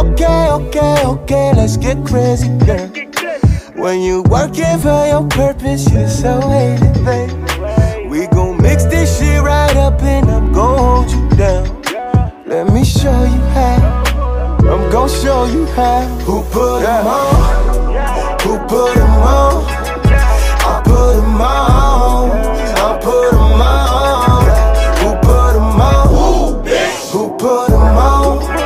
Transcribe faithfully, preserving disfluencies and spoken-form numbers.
Okay, okay, okay, let's get crazy, girl. When you working for your purpose, you're so hated, babe. We gon' mix this shit right up and I'm gon' hold you down. Let me show you how. I'm gon' show you how. Who put them on? Who put them on? I put them on. I put them on. Who put them on? Who put them on?